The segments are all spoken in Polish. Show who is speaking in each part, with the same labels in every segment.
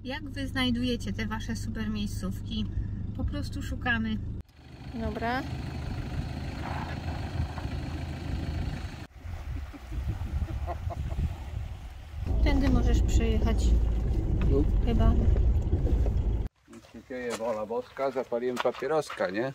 Speaker 1: Jak wy znajdujecie te wasze super miejscówki? Po prostu szukamy. Dobra. Tędy możesz przyjechać. Chyba.
Speaker 2: Nic się dzieje, wola boska, zapaliłem papieroska, nie?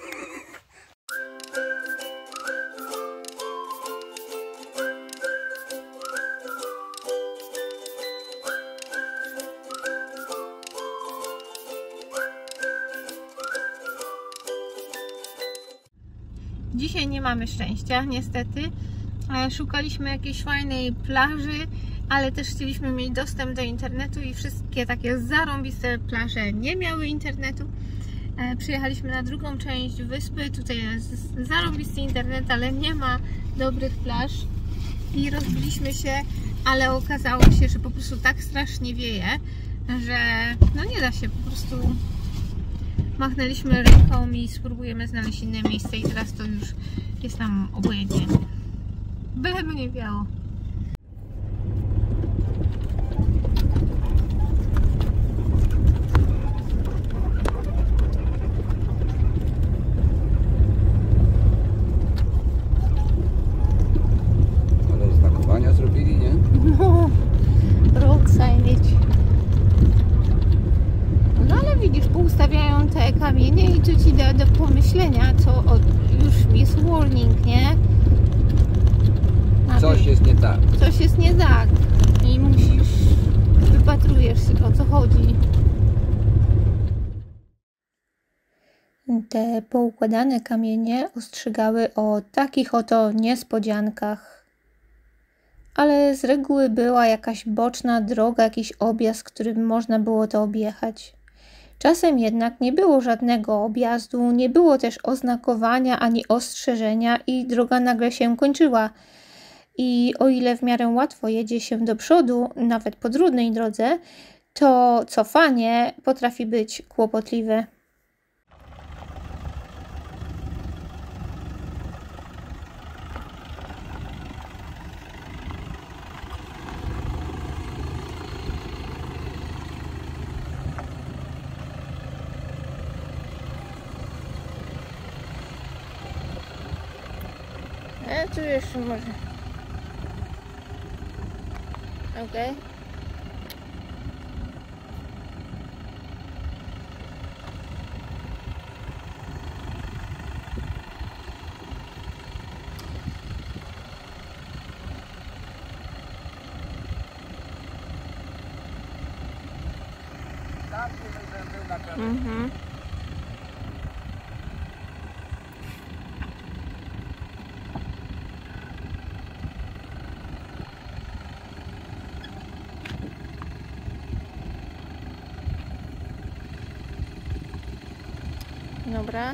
Speaker 1: Dzisiaj nie mamy szczęścia, niestety. Szukaliśmy jakiejś fajnej plaży, ale też chcieliśmy mieć dostęp do internetu i wszystkie takie zarąbiste plaże nie miały internetu. Przyjechaliśmy na drugą część wyspy, tutaj jest zarąbisty internet, ale nie ma dobrych plaż i rozbiliśmy się, ale okazało się, że po prostu tak strasznie wieje, że no nie da się, po prostu machnęliśmy ręką i spróbujemy znaleźć inne miejsce i teraz to już jest nam obojętnie. Byleby nie wiało.
Speaker 2: Ale znakowania zrobili, nie?
Speaker 1: No, road signage. No ale widzisz, poustawiają te kamienie i tu ci da do pomyślenia, co już jest warning, nie?
Speaker 2: Coś jest nie tak.
Speaker 1: Coś jest nie tak i wypatrujesz się, o co chodzi. Te poukładane kamienie ostrzegały o takich oto niespodziankach. Ale z reguły była jakaś boczna droga, jakiś objazd, którym można było to objechać. Czasem jednak nie było żadnego objazdu, nie było też oznakowania ani ostrzeżenia i droga nagle się kończyła. I o ile w miarę łatwo jedzie się do przodu, nawet po trudnej drodze, to cofanie potrafi być kłopotliwe. Tu jeszcze może. Okej. Mhm. Dobra.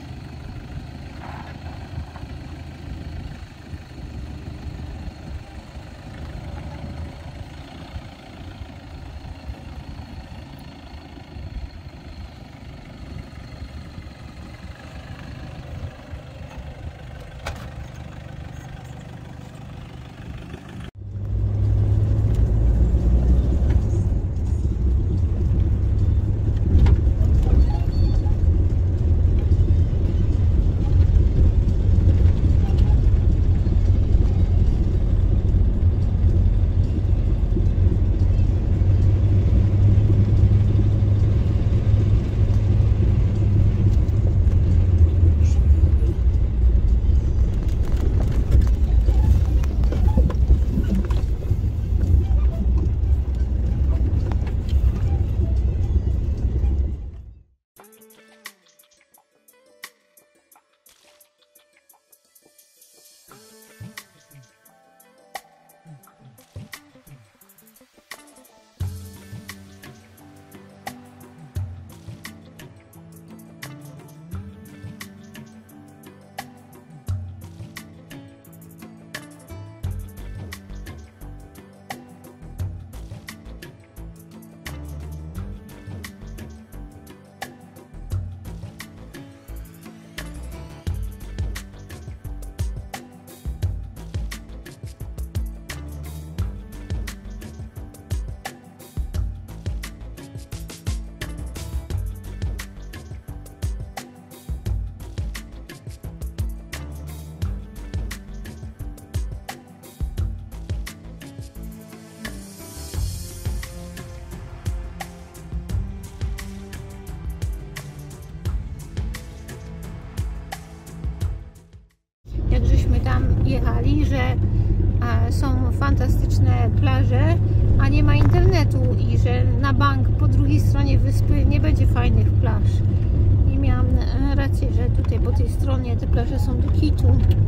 Speaker 1: jak żeśmy tam jechali, że są fantastyczne plaże, a nie ma internetu i że na bank po drugiej stronie wyspy nie będzie fajnych plaż. I miałam rację, że tutaj po tej stronie te plaże są do kitu.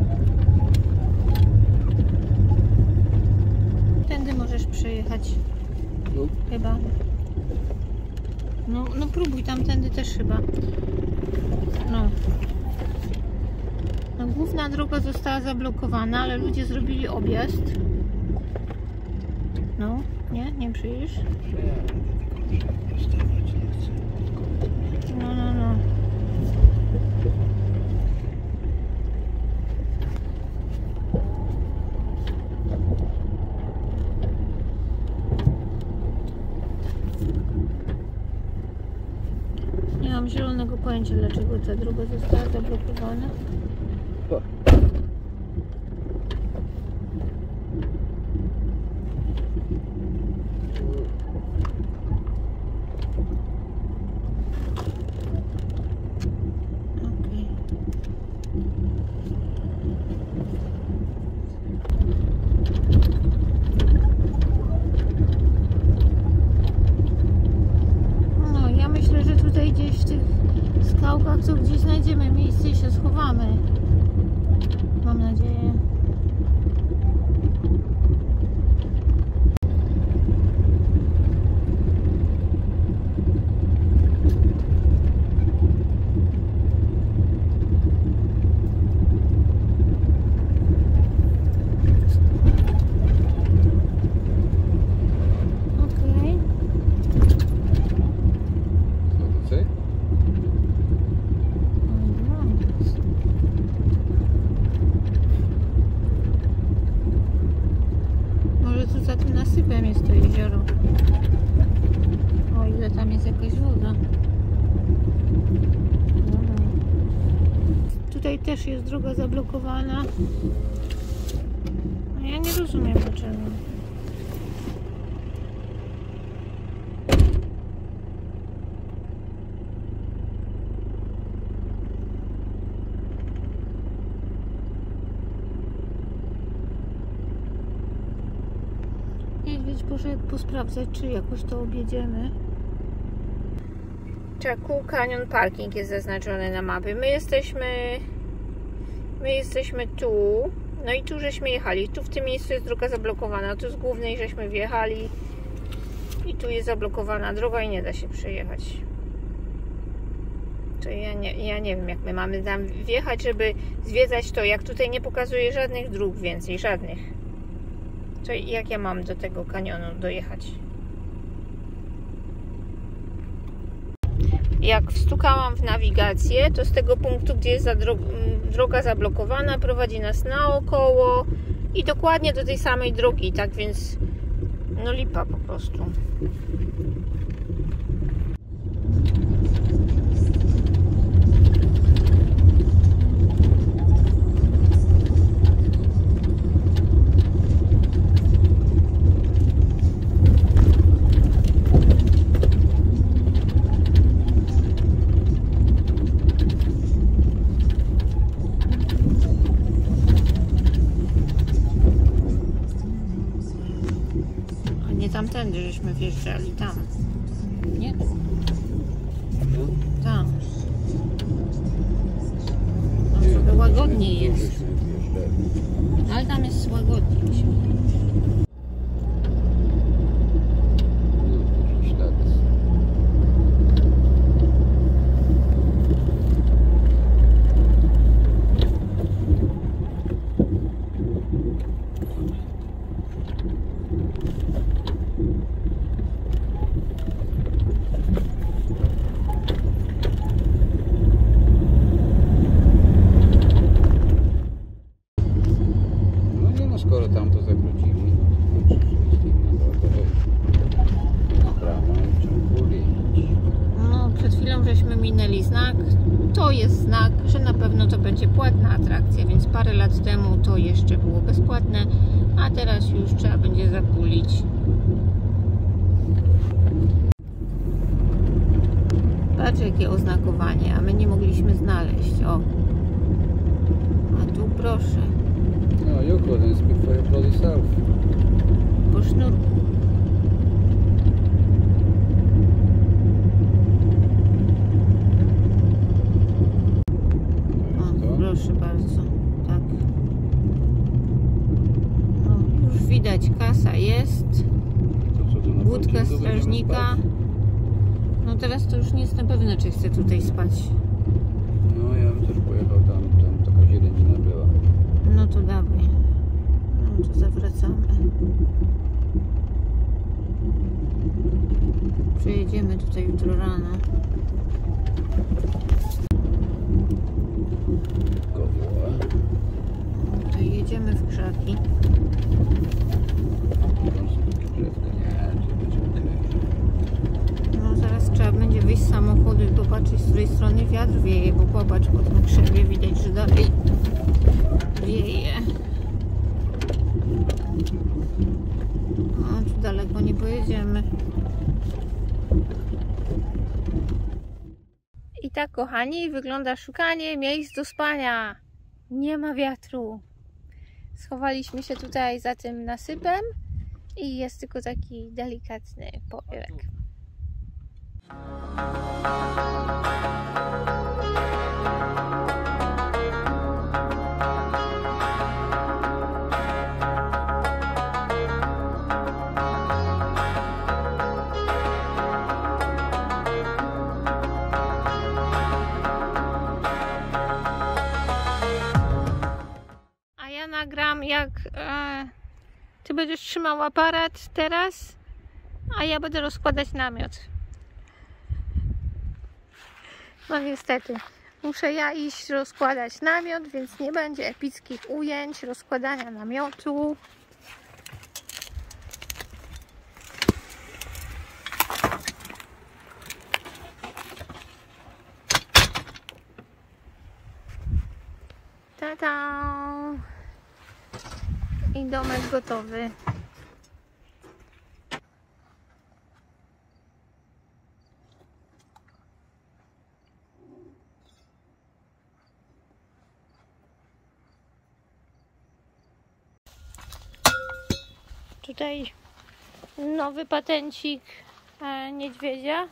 Speaker 1: Tędy możesz przejechać. Chyba. No próbuj, tamtędy też chyba. No. No, główna droga została zablokowana, ale ludzie zrobili objazd. No, nie przyjedziesz? No. Nie mam zielonego pojęcia, dlaczego ta droga została zablokowana. Gdzieś w tych skałkach, co gdzieś znajdziemy miejsce i się schowamy. Mam nadzieję. Za tym nasypem jest to jezioro. O ile tam jest jakaś woda. Tutaj też jest droga zablokowana. No ja nie rozumiem dlaczego. Może posprawdzać, czy jakoś to objedziemy. Cool Canyon Parking jest zaznaczony na mapie. My jesteśmy tu. No i tu żeśmy jechali. Tu w tym miejscu jest droga zablokowana. Tu z głównej żeśmy wjechali. I tu jest zablokowana droga i nie da się przejechać. To ja nie wiem, jak my mamy tam wjechać, żeby zwiedzać to. Jak tutaj nie pokazuje żadnych dróg więcej. Żadnych. To jak ja mam do tego kanionu dojechać? Jak wstukałam w nawigację, to z tego punktu, gdzie jest droga zablokowana, prowadzi nas naokoło i dokładnie do tej samej drogi, tak więc no lipa po prostu. Tamtędy żeśmy wjeżdżali, tam. Nie? Tam. Tam sobie łagodniej jest. Ale tam jest łagodniej.
Speaker 2: Skoro tam to zawrócili,
Speaker 1: no przed chwilą żeśmy minęli znak. To jest znak, że na pewno to będzie płatna atrakcja, więc parę lat temu to jeszcze było bezpłatne, a teraz już trzeba będzie zapulić. Patrz jakie oznakowanie, a my nie mogliśmy znaleźć. O, A tu proszę.
Speaker 2: No, you couldn't speak for your bloody self.
Speaker 1: Po sznurku. O, proszę bardzo. Tak. No, już widać, kasa jest. Budka strażnika. No teraz to już nie jestem pewna, czy chcę tutaj spać.
Speaker 2: No, ja bym też pojechał tam taka zielenina była.
Speaker 1: No to dawaj. No to zawracamy. Przejedziemy tutaj jutro rano. Tutaj jedziemy w krzaki. No zaraz trzeba będzie wyjść z samochodu i popatrzeć, z której strony wiatr wieje, bo popatrz, po tym krzewie widać, że dalej wieje. No tu daleko nie pojedziemy. I tak, kochani, wygląda szukanie miejsc do spania. Nie ma wiatru. Schowaliśmy się tutaj za tym nasypem i jest tylko taki delikatny powiewek. A ja nagram, jak ty będziesz trzymał aparat teraz, a ja będę rozkładać namiot. No niestety, muszę ja iść rozkładać namiot, więc nie będzie epickich ujęć rozkładania namiotu. Ta-da! I domek gotowy. Tutaj nowy patencik niedźwiedzia.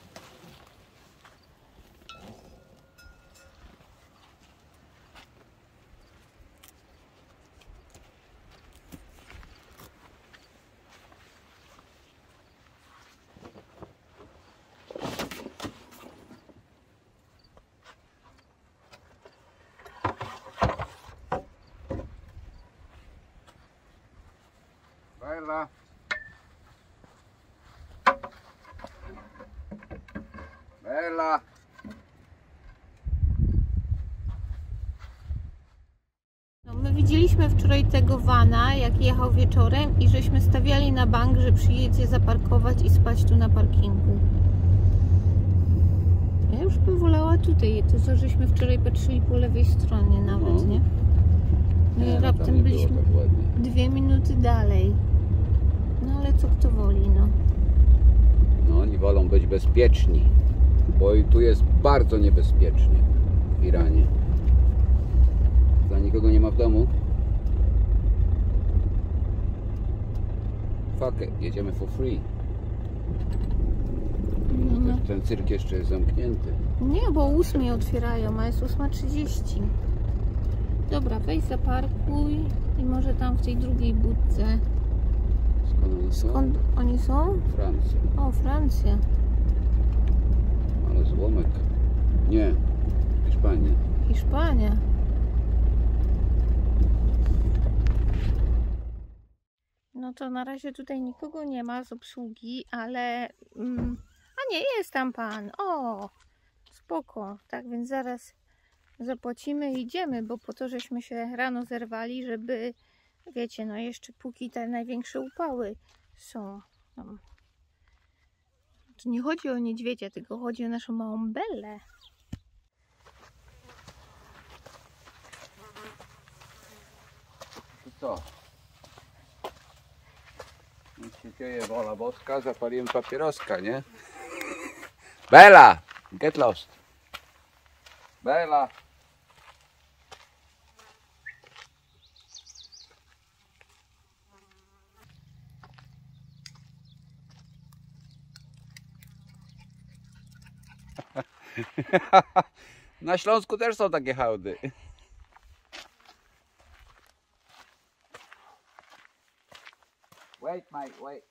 Speaker 2: Bella. Bella.
Speaker 1: No, my widzieliśmy wczoraj tego vana, jak jechał wieczorem i żeśmy stawiali na bank, że przyjedzie zaparkować i spać tu na parkingu. Ja już bym wolała tutaj, to co żeśmy wczoraj patrzyli po lewej stronie nawet,
Speaker 2: No.
Speaker 1: nie? No i raptem byliśmy 2 minuty dalej. No ale co kto woli, no.
Speaker 2: No, oni wolą być bezpieczni, bo i tu jest bardzo niebezpiecznie w Iranie. Za nikogo nie ma w domu. Fuck it, jedziemy for free.
Speaker 1: No.
Speaker 2: Ten cyrk jeszcze jest zamknięty.
Speaker 1: Nie, bo o 8 otwierają, a jest 8:30. Dobra, weź zaparkuj i może tam w tej drugiej budce.
Speaker 2: Skąd oni są?
Speaker 1: Skąd oni są?
Speaker 2: Francja.
Speaker 1: O, Francja.
Speaker 2: Ale złomek. Nie, Hiszpania.
Speaker 1: Hiszpania. No to na razie tutaj nikogo nie ma z obsługi, ale... a nie, jest tam pan. O, spoko. Tak więc zaraz zapłacimy i idziemy, bo po to żeśmy się rano zerwali, żeby, wiecie, no jeszcze póki te największe upały są. No. Tu nie chodzi o niedźwiedzia, tylko chodzi o naszą małą Bellę.
Speaker 2: To co? Nic się dzieje, wola boska, zapaliłem papieroska, nie? Bella! Get lost! Bella! Na Śląsku też są takie hałdy. Wait, mate, wait.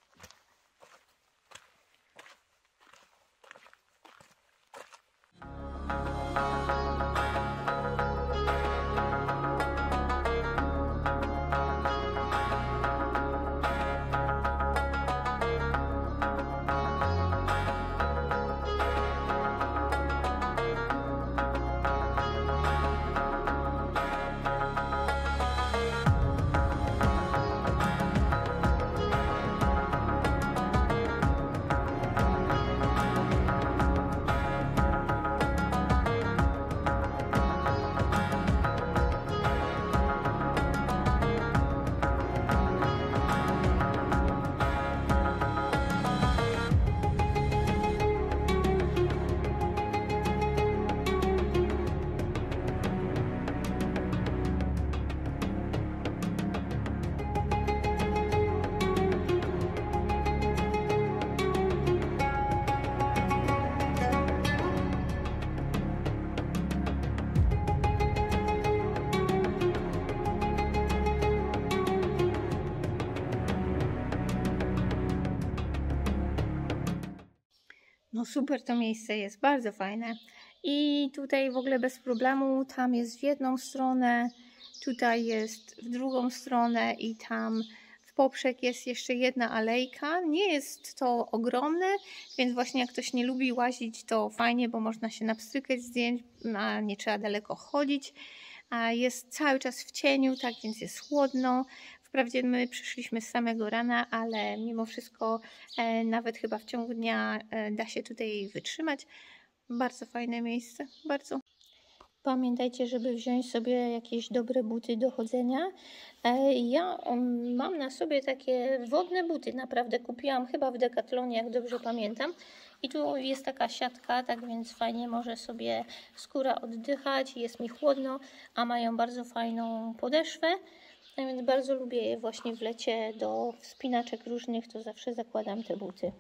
Speaker 1: No super to miejsce jest, bardzo fajne. I tutaj w ogóle bez problemu, tam jest w jedną stronę, tutaj jest w drugą stronę i tam w poprzek jest jeszcze jedna alejka. Nie jest to ogromne, więc właśnie jak ktoś nie lubi łazić, to fajnie, bo można się napstrykać zdjęć, a nie trzeba daleko chodzić. A jest cały czas w cieniu, tak więc jest chłodno. Wprawdzie my przyszliśmy z samego rana, ale mimo wszystko nawet chyba w ciągu dnia da się tutaj wytrzymać. Bardzo fajne miejsce, bardzo. Pamiętajcie, żeby wziąć sobie jakieś dobre buty do chodzenia. Ja mam na sobie takie wodne buty, naprawdę kupiłam chyba w Decathlonie, jak dobrze pamiętam. I tu jest taka siatka, tak więc fajnie może sobie skóra oddychać, jest mi chłodno, a mają bardzo fajną podeszwę. Tak więc bardzo lubię je właśnie w lecie do wspinaczek różnych, to zawsze zakładam te buty.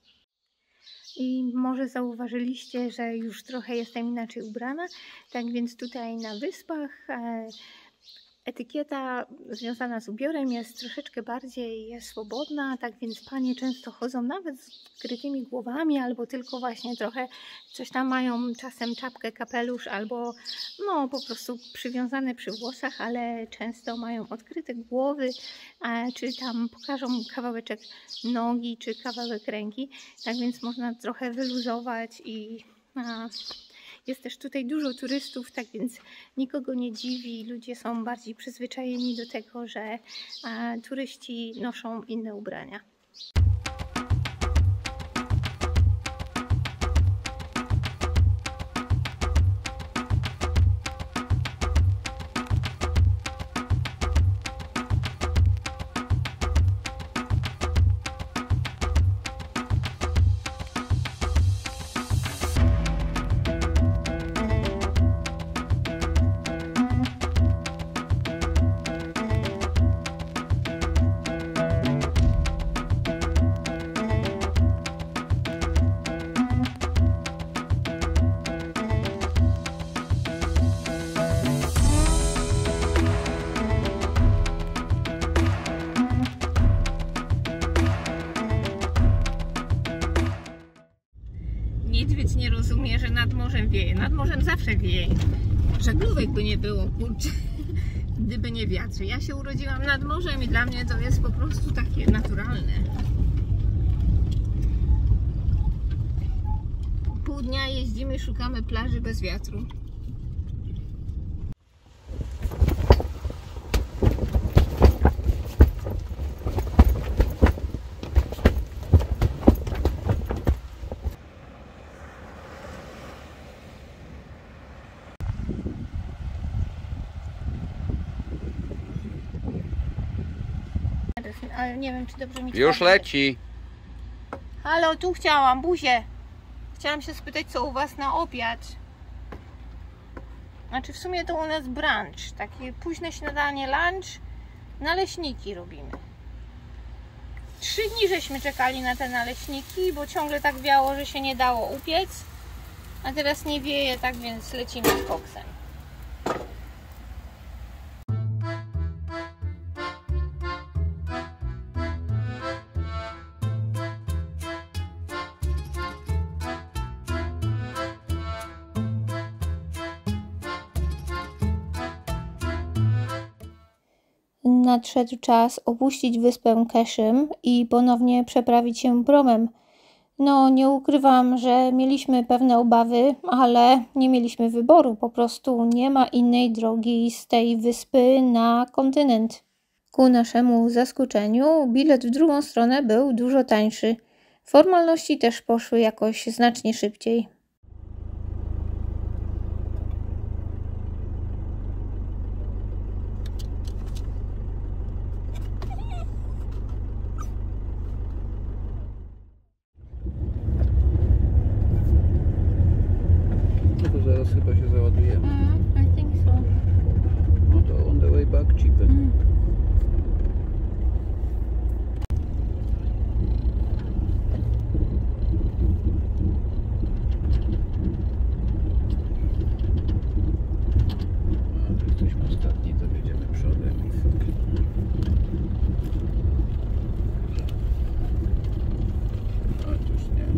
Speaker 1: I może zauważyliście, że już trochę jestem inaczej ubrana, tak więc tutaj na wyspach etykieta związana z ubiorem jest troszeczkę bardziej swobodna, tak więc panie często chodzą nawet z odkrytymi głowami albo tylko właśnie trochę coś tam mają, czasem czapkę, kapelusz albo no po prostu przywiązane przy włosach, ale często mają odkryte głowy, czy tam pokażą kawałeczek nogi, czy kawałek ręki, tak więc można trochę wyluzować i jest też tutaj dużo turystów, tak więc nikogo nie dziwi. Ludzie są bardziej przyzwyczajeni do tego, że turyści noszą inne ubrania. Niedźwiedź nie rozumie, że nad morzem wieje. Nad morzem zawsze wieje. Żaglówek by nie było, kurczę, gdyby nie wiatry. Ja się urodziłam nad morzem i dla mnie to jest po prostu takie naturalne. Pół dnia jeździmy, szukamy plaży bez wiatru. Ale nie wiem, czy dobrze mi
Speaker 2: już leci.
Speaker 1: Halo, tu chciałam, buzię. Chciałam się spytać, co u was na obiad. Znaczy w sumie to u nas brunch. Takie późne śniadanie, lunch. Naleśniki robimy. 3 dni żeśmy czekali na te naleśniki, bo ciągle tak wiało, że się nie dało upiec. A teraz nie wieje, tak więc lecimy z koksem. Nadszedł czas opuścić wyspę Keszym i ponownie przeprawić się promem. No, nie ukrywam, że mieliśmy pewne obawy, ale nie mieliśmy wyboru. Po prostu nie ma innej drogi z tej wyspy na kontynent. Ku naszemu zaskoczeniu bilet w drugą stronę był dużo tańszy. Formalności też poszły jakoś znacznie szybciej.
Speaker 2: No to zaraz chyba się załadujemy.
Speaker 1: I think so.
Speaker 2: No to on the way back cheaper. Jesteśmy ostatni, to jedziemy przodem i już nie.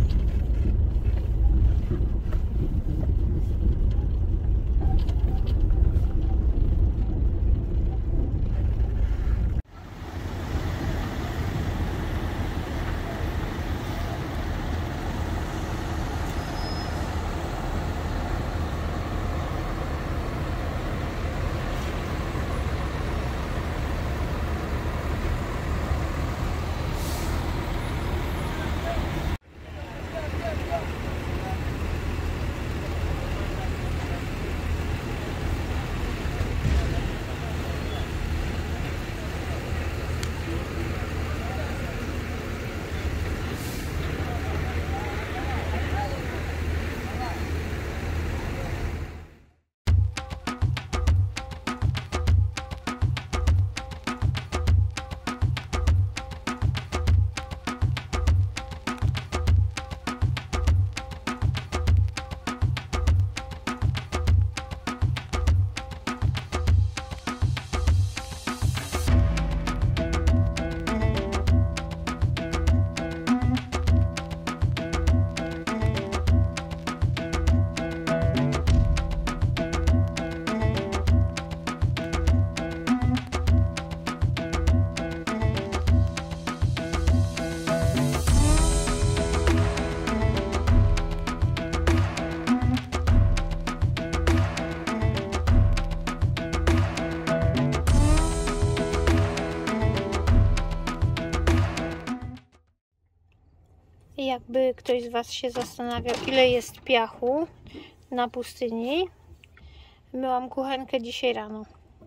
Speaker 1: Jakby ktoś z Was się zastanawiał, ile jest piachu na pustyni, myłam kuchenkę dzisiaj rano.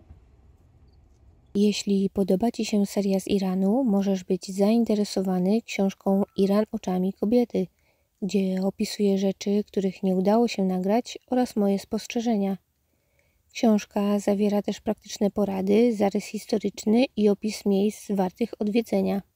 Speaker 1: Jeśli podoba Ci się seria z Iranu, możesz być zainteresowany książką Iran oczami kobiety, gdzie opisuję rzeczy, których nie udało się nagrać oraz moje spostrzeżenia. Książka zawiera też praktyczne porady, zarys historyczny i opis miejsc wartych odwiedzenia.